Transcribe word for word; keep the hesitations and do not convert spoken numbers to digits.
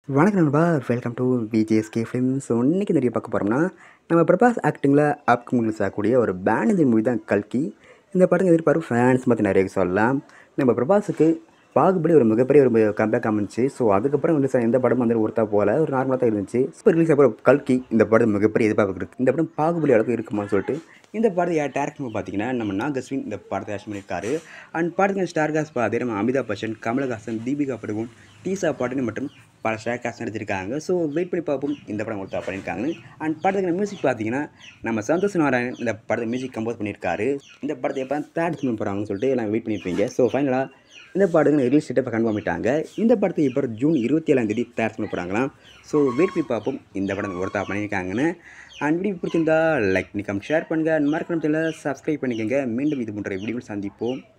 வணக்கம் நண்பா, welcome to VJSK films. So இன்றைக்கி நிறைய பார்க்க போகிறோம்னா, நம்ம பிரபாஸ் ஆக்டிங்கில் அப்கமிங் ரிலீஸ் ஆகக்கூடிய ஒரு பேனர்ஜி மூவி தான் கல்கி. இந்த படத்துக்கு எதிர்பார்ப்பு ஃபேன்ஸ் பற்றி நிறைய சொல்லலாம். நம்ம பிரபாஸுக்கு பாகுபலி ஒரு மிகப்பெரிய ஒரு கம்பேக் அமைச்சு. ஸோ அதுக்கப்புறம் ரிலீஸ் எந்த படமும் வந்து ஒருத்தா போல ஒரு நார்மலாக தான் இருந்துச்சு. இப்போ ரிலீஸ் ஆகிற கல்கி இந்த படம் மிகப்பெரிய எதிர்பார்ப்பு இருக்குது. இந்த படம் பாகுபலி அளவுக்கு இருக்குமான்னு சொல்லிட்டு இந்த படத்தை யார் டேரக்டர் பார்த்தீங்கன்னா நம்ம நாகஸ்வின் இந்த படத்தை ஆக்ஷன் பண்ணியிருக்காரு. அண்ட் படத்துக்கு ஸ்டார் காஸ்ட் பார்த்தீங்கன்னா நம்ம அமிதாப் பச்சன், கமல்ஹாசன், தீபிகா படுகோன், டீசா பாட்டினி மற்றும் பல ஸ்டார் காஸ்ட் நடிச்சிருக்காங்க. ஸோ வெயிட் பண்ணி பார்ப்போம் இந்த படம் ஒருத்தா பண்ணியிருக்காங்க. அண்ட் படத்துக்கு மியூசிக் பார்த்தீங்கன்னா நம்ம சந்தோஷ் நாராயணன் இந்த படத்தை மியூசிக் கம்போஸ் பண்ணியிருக்காரு. இந்த படத்தை எப்போ தேர்ட் ஃபிலிம் போகிறாங்கன்னு சொல்லிட்டு எல்லாம் வெயிட் பண்ணியிருப்பீங்க. ஸோ ஃபைனலாக இந்த படத்துக்கு ரிலீஸ் டேட்டை கன்ஃபார்ம் பண்ணிட்டாங்க. இந்த படத்தை இப்போ ஜூன் இருபத்தி ஏழாம் தேதி தேர்ட் பண்ண போகிறாங்களாம். ஸோ வெயிட் பண்ணி பார்ப்போம் இந்த படம் ஒருத்தா பண்ணியிருக்காங்கன்னு. அண்ட் வீடியோ பிடிச்சிருந்தா லைக் பண்ணிக்கம், ஷேர் பண்ணுங்கள், மறக்காம சேனலை சப்ஸ்கிரைப் பண்ணிக்கோங்க. மீண்டும் இது போன்ற வீடியோவில் சந்திப்போம்.